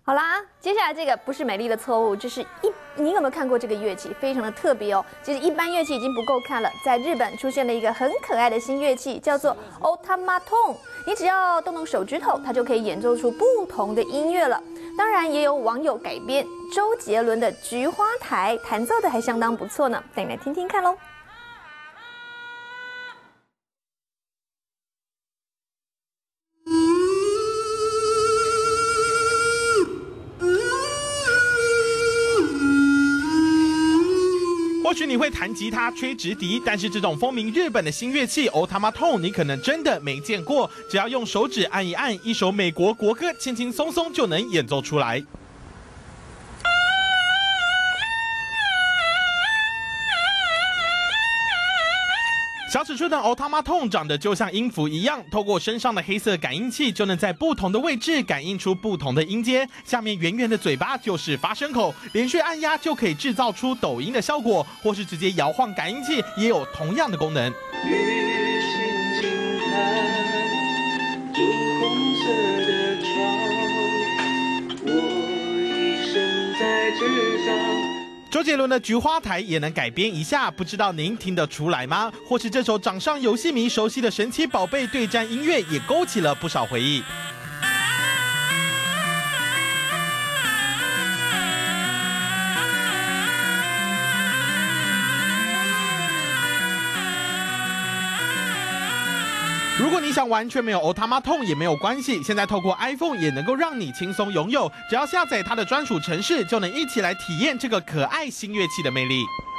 好啦，接下来这个不是美丽的错误，这是你有没有看过这个乐器？非常的特别哦。其实一般乐器已经不够看了，在日本出现了一个很可爱的新乐器，叫做 Otamaton。你只要动动手指头，它就可以演奏出不同的音乐了。当然，也有网友改编周杰伦的《菊花台》，弹奏的还相当不错呢，带你来听听看喽。 或许你会弹吉他、吹直笛，但是这种风靡日本的新乐器 Otamaton 你可能真的没见过。只要用手指按一按，一首美国国歌轻轻松松就能演奏出来。小尺寸的 Otamaton 长得就像音符一样，透过身上的黑色感应器，就能在不同的位置感应出不同的音阶。下面圆圆的嘴巴就是发声口，连续按压就可以制造出抖音的效果，或是直接摇晃感应器，也有同样的功能。周杰伦的《菊花台》也能改编一下，不知道您听得出来吗？或是这首掌上游戏迷熟悉的神奇宝贝对战音乐，也勾起了不少回忆。如果你想完全没有 Otamaton 也没有关系，现在透过 iPhone 也能够让你轻松拥有，只要下载它的专属程式，就能一起来体验这个可爱新乐器的魅力。